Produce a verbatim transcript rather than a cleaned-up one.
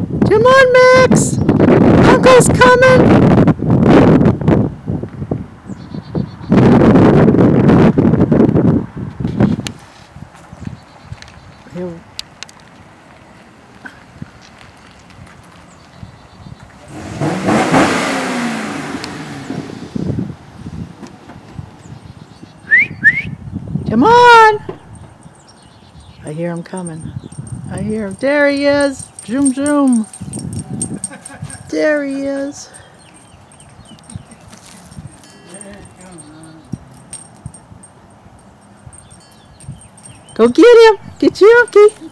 Come on, Max! Uncle's coming! He'll... Come on! I hear him coming. I hear him. There he is! Zoom zoom! There he is! Go get him! Get your unky!